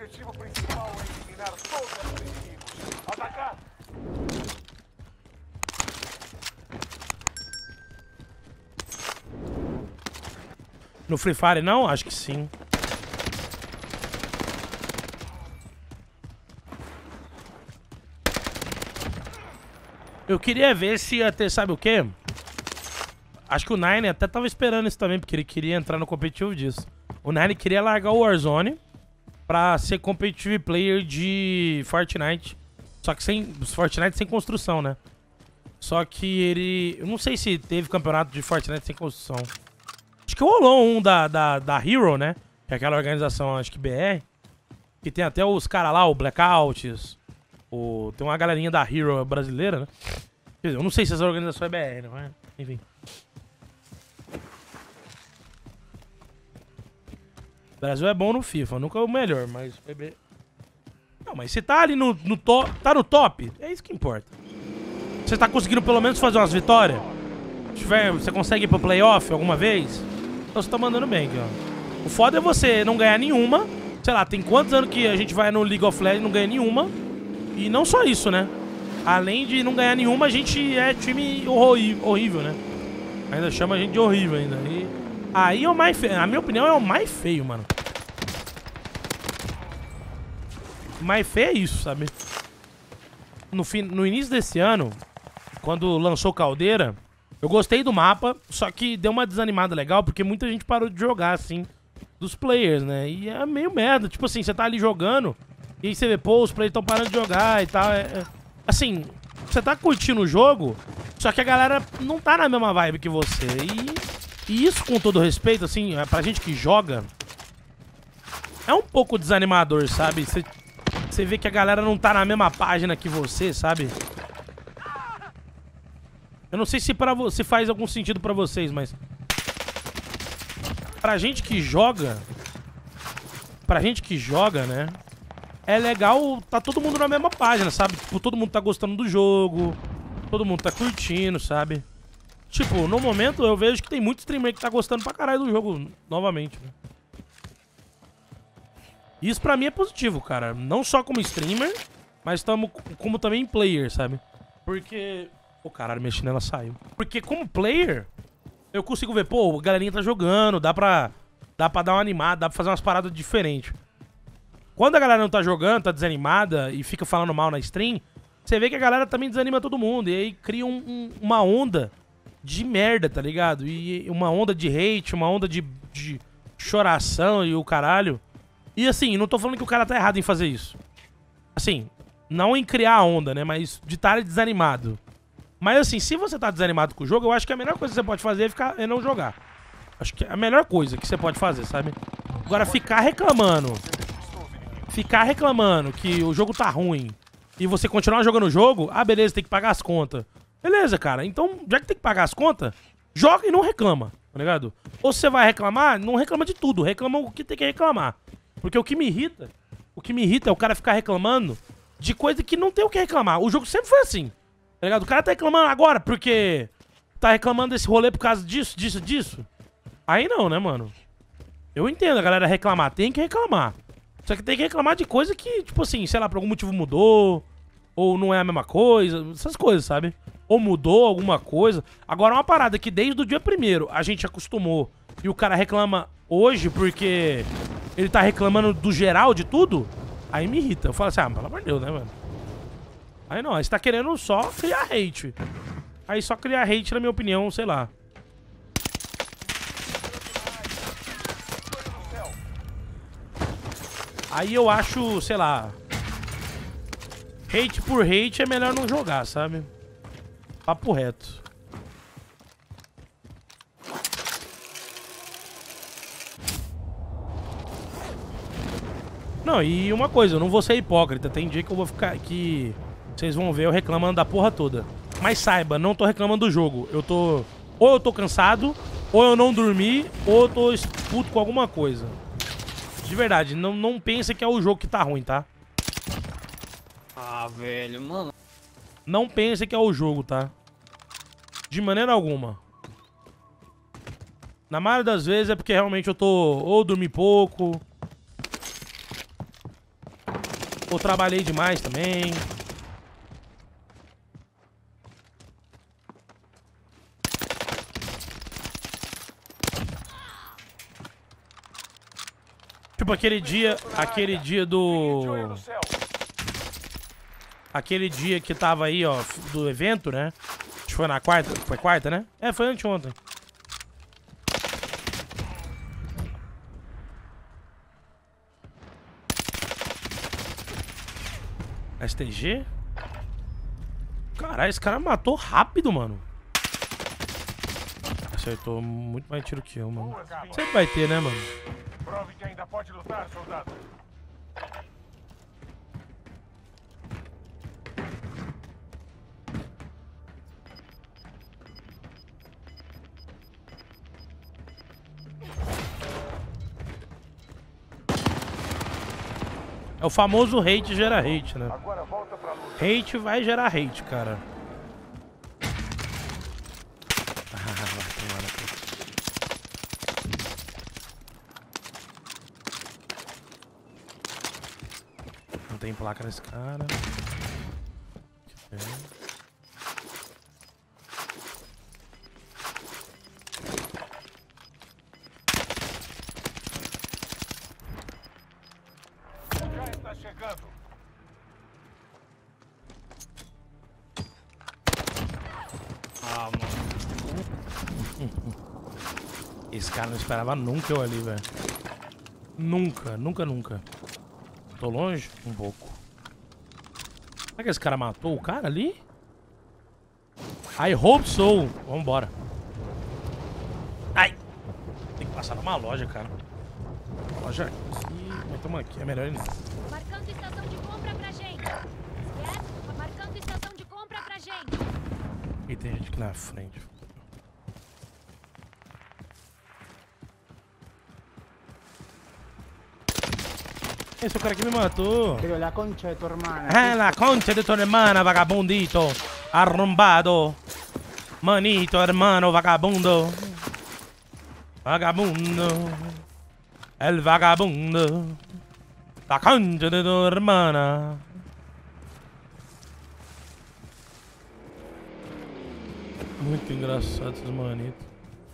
objetivo principal é eliminar todos os inimigos. Atacar! No Free Fire não? Acho que sim. Eu queria ver se ia ter, sabe o quê? Acho que o Nine até tava esperando isso também, porque ele queria entrar no competitivo disso. O Nine queria largar o Warzone pra ser competitive player de Fortnite. Só que sem Fortnite sem construção, né? Só que ele... Eu não sei se teve campeonato de Fortnite sem construção. Acho que rolou um da Hero, né? Que é aquela organização, acho que BR. Que tem até os caras lá, o Blackouts. Tem uma galerinha da Hero brasileira, né? Quer dizer, eu não sei se essa organização é BR, né? Mas, enfim. O Brasil é bom no FIFA, nunca é o melhor, mas... Não, mas se tá ali no top, tá no top, é isso que importa. Você tá conseguindo pelo menos fazer umas vitórias? Você consegue ir pro playoff alguma vez? Então você tá mandando bem aqui, ó. O foda é você não ganhar nenhuma. Sei lá, tem quantos anos que a gente vai no League of Legends e não ganha nenhuma. E não só isso, né? Além de não ganhar nenhuma, a gente é time horrível, né? Ainda chama a gente de horrível ainda. Aí é o mais feio. Na minha opinião, é o mais feio, mano. O mais feio é isso, sabe? No início desse ano, quando lançou Caldeira, eu gostei do mapa, só que deu uma desanimada legal, porque muita gente parou de jogar, assim, dos players, né? E é meio merda. Tipo assim, você tá ali jogando, e aí você vê, pô, os players estão parando de jogar e tal. Assim, você tá curtindo o jogo, só que a galera não tá na mesma vibe que você. E isso, com todo respeito, assim, pra gente que joga, é um pouco desanimador, sabe? Você vê que a galera não tá na mesma página que você, sabe? Eu não sei se faz algum sentido pra vocês, mas... Pra gente que joga, né? É legal tá todo mundo na mesma página, sabe? Tipo, todo mundo tá gostando do jogo, todo mundo tá curtindo, sabe? Tipo, no momento eu vejo que tem muito streamer que tá gostando pra caralho do jogo novamente, né? Isso pra mim é positivo, cara. Não só como streamer, mas como também player, sabe? Porque... Pô, caralho, minha chinela saiu. Porque como player, eu consigo ver, pô, a galerinha tá jogando, dá pra dar uma animada, dá pra fazer umas paradas diferentes. Quando a galera não tá jogando, tá desanimada e fica falando mal na stream, você vê que a galera também desanima todo mundo. E aí cria uma onda de merda, tá ligado? E uma onda de hate, uma onda de choração e o caralho. E assim, não tô falando que o cara tá errado em fazer isso. Assim, não em criar a onda, né? Mas de estar desanimado. Mas assim, se você tá desanimado com o jogo, eu acho que a melhor coisa que você pode fazer é não jogar. Acho que é a melhor coisa que você pode fazer, sabe? Agora, ficar reclamando que o jogo tá ruim e você continuar jogando o jogo, ah, beleza, tem que pagar as contas. Beleza, cara. Então, já que tem que pagar as contas, joga e não reclama, tá ligado? Ou se você vai reclamar, não reclama de tudo, reclama o que tem que reclamar. Porque o que me irrita é o cara ficar reclamando de coisa que não tem o que reclamar. O jogo sempre foi assim, tá ligado? O cara tá reclamando agora porque tá reclamando desse rolê por causa disso. Aí não, né, mano? Eu entendo a galera reclamar, tem que reclamar. Só que tem que reclamar de coisa que, tipo assim, sei lá, por algum motivo mudou, ou não é a mesma coisa, essas coisas, sabe? Ou mudou alguma coisa. Agora, uma parada que desde o dia primeiro a gente acostumou e o cara reclama hoje porque ele tá reclamando do geral de tudo, aí me irrita. Eu falo assim, ah, pelo amor de Deus, né, mano? Aí não, aí você tá querendo só criar hate. Aí só criar hate, na minha opinião, sei lá. Aí eu acho, sei lá, hate por hate é melhor não jogar, sabe? Papo reto. Não, e uma coisa, eu não vou ser hipócrita. Tem dia que eu vou ficar aqui, vocês vão ver eu reclamando da porra toda. Mas saiba, não tô reclamando do jogo. Ou eu tô cansado, ou eu não dormi, ou eu tô puto com alguma coisa. De verdade, não pensa que é o jogo que tá ruim, tá? Ah, velho, mano. Não pensa que é o jogo, tá? De maneira alguma. Na maioria das vezes é porque realmente eu tô... Ou dormi pouco... Ou trabalhei demais também. Tipo aquele dia do... De olho no céu. Aquele dia que tava aí, ó, do evento, né? Acho que foi na quarta. Foi quarta, né? É, foi anteontem. STG? Caralho, esse cara matou rápido, mano. Acertou muito mais tiro que eu, mano. Sempre vai ter, né, mano? Prove que ainda pode lutar, soldado. É o famoso hate gera hate, né? Agora volta pra luta. Hate vai gerar hate, cara. Ah, vai tomar no cu. Não tem placa nesse cara. Aqui tem. Já está chegando. Ah, mano. Esse cara não esperava nunca eu ali, velho. Nunca, nunca, nunca. Tô longe? Um pouco. Será que esse cara matou o cara ali? I hope so. Vambora. Ai! Tem que passar numa loja, cara. Loja aqui. Mas tamo aqui. É melhor ir não. Marcando estação de compra pra gente. Yes, marcando estação de compra pra gente. E tem gente aqui na frente. Esse é o cara que me matou. Creo la concha de tu hermana. La concha de tu hermana, vagabundito. Arrombado. Manito, hermano, vagabundo. Vagabundo. El vagabundo. La concha de tu hermana. Muito engraçado esses manitos.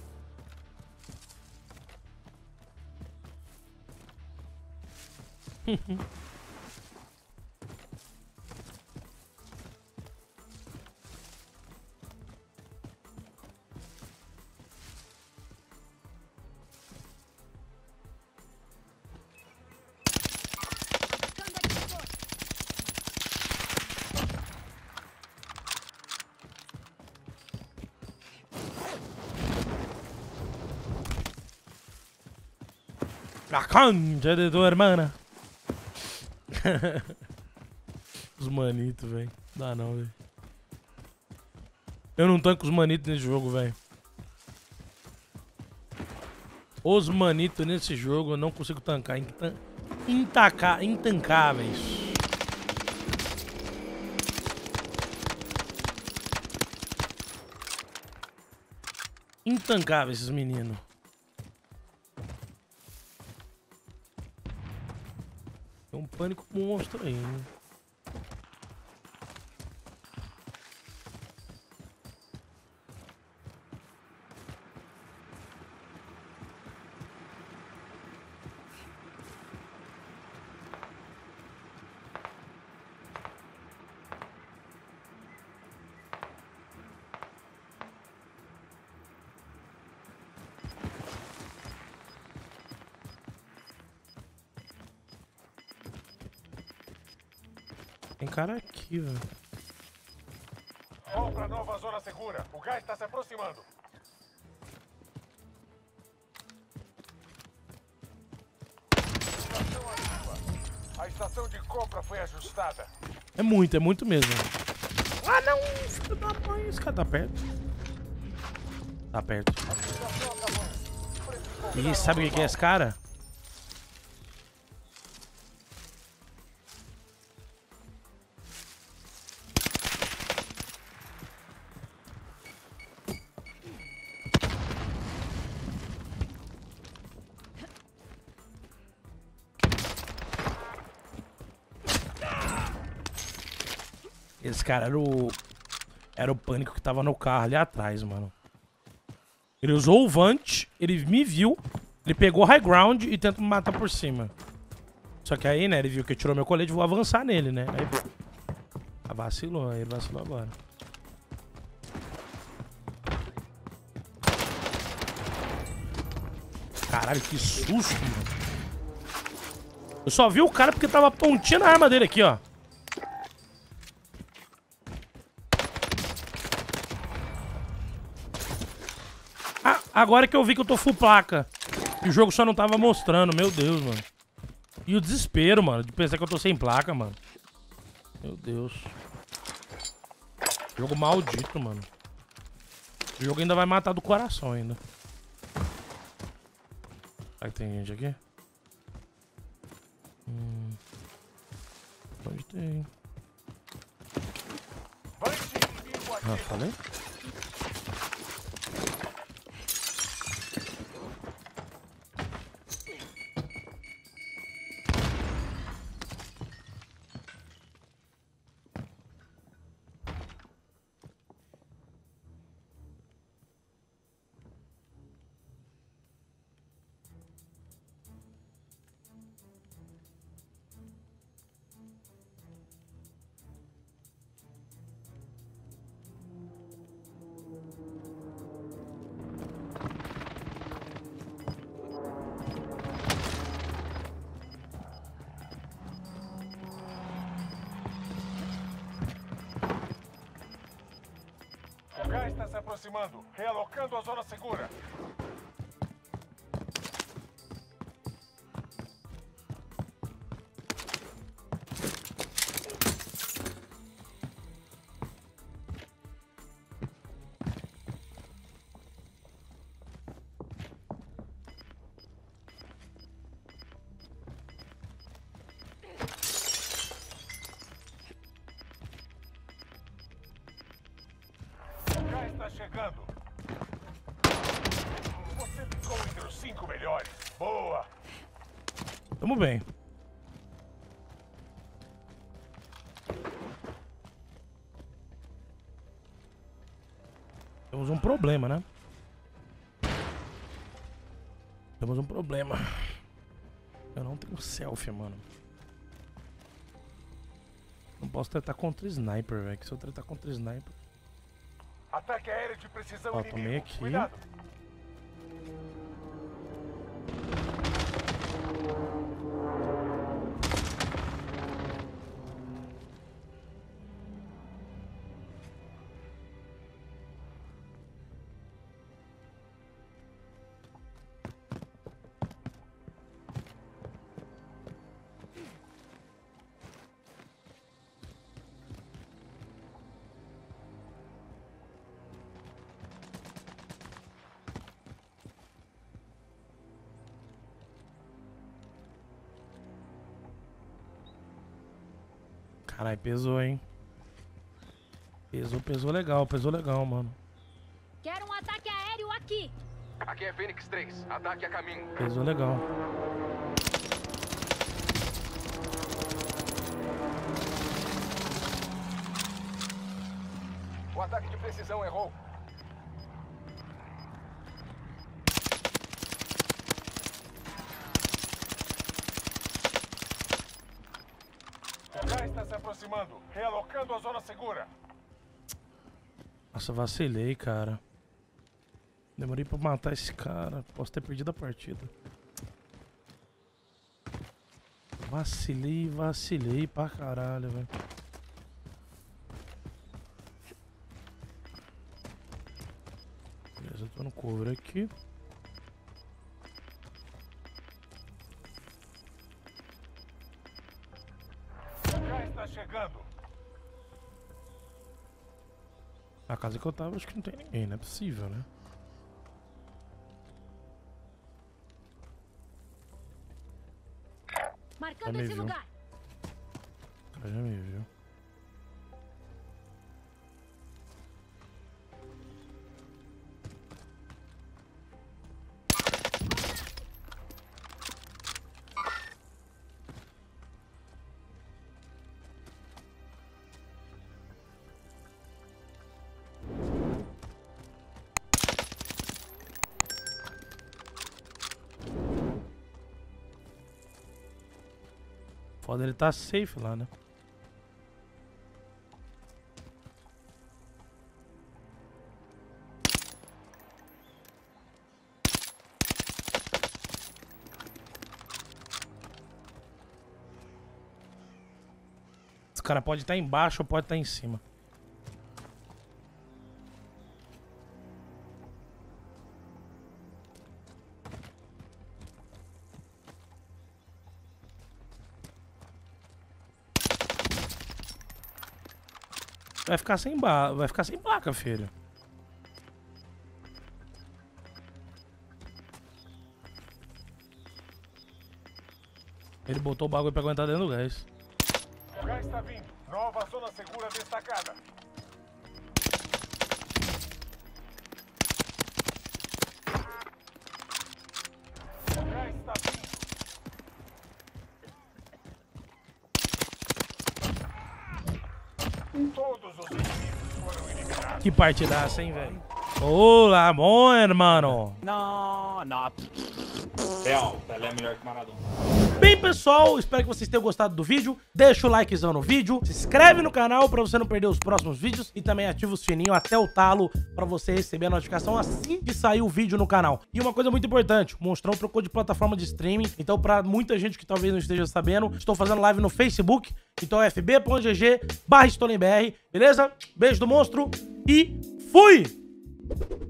La concha de tu hermana. Os manitos, velho. Dá não, velho. Eu não tanco os manitos nesse jogo, velho. Os manitos nesse jogo eu não consigo tancar. Intancáveis. Intancáveis esses meninos. Tem um pânico monstro aí, né? Tem cara aqui, velho. Vão pra nova zona segura. O gás está se aproximando. Estação ativa. A estação de compra foi ajustada. É muito mesmo. Ah, não! Filho da mãe, esse cara tá perto. Tá perto. E sabe o que é esse cara? Esse cara era o... Era o pânico que tava no carro ali atrás, mano. Ele usou o Vant, ele me viu, ele pegou high ground e tenta me matar por cima. Só que aí, né, ele viu que eu tirou meu colete, vou avançar nele, né? Aí vacilou, aí ele vacilou agora. Caralho, que susto, mano. Eu só vi o cara porque tava pontinha a arma dele aqui, ó. Ah, agora que eu vi que eu tô full placa. E o jogo só não tava mostrando, meu Deus, mano. E o desespero, mano, de pensar que eu tô sem placa, mano. Meu Deus. Jogo maldito, mano. O jogo ainda vai matar do coração ainda. Será que tem gente aqui? Onde tem? Ah, falei? O gás está se aproximando. Realocando a zona segura. Está chegando. Você ficou entre os 5 melhores. Boa. Tamo bem. Temos um problema, né? Temos um problema. Eu não tenho selfie, mano. Não posso tratar contra sniper, velho. Que se eu tratar contra sniper... Ataque aéreo de precisão Ó, inimigo. tomei aqui. Cuidado. Caralho, pesou, hein? Pesou legal, mano. Quero um ataque aéreo aqui. Aqui é Fênix 3. Ataque a caminho. Pesou legal. O ataque de precisão errou. O gás está se aproximando. Realocando a zona segura. Nossa, vacilei, cara. Demorei pra matar esse cara. Posso ter perdido a partida. Vacilei pra caralho, velho. Beleza, eu tô no cover aqui. O gás está chegando. A casa que eu tava, acho que não tem ninguém, não é possível, né? Marcando Já me esse viu. lugar. O cara já me viu. Foda ele tá safe lá, né? Esse cara pode estar embaixo ou pode estar em cima. Vai ficar sem vai ficar sem placa, filho. Ele botou o bagulho pra aguentar dentro do gás. O gás está vindo. Nova zona segura destacada. O gás está vindo. Todos os inimigos foram eliminados. Que partidaça, hein, velho? Olá, bom, hermano. Não, não. Real, Pelé é melhor que Maradona. Bem, pessoal, espero que vocês tenham gostado do vídeo. Deixa o likezão no vídeo, se inscreve no canal pra você não perder os próximos vídeos e também ativa o sininho até o talo pra você receber a notificação assim que sair o vídeo no canal. E uma coisa muito importante, o Monstrão trocou de plataforma de streaming, então pra muita gente que talvez não esteja sabendo, estou fazendo live no Facebook, então é fb.gg/StolenBR, beleza? Beijo do monstro e fui!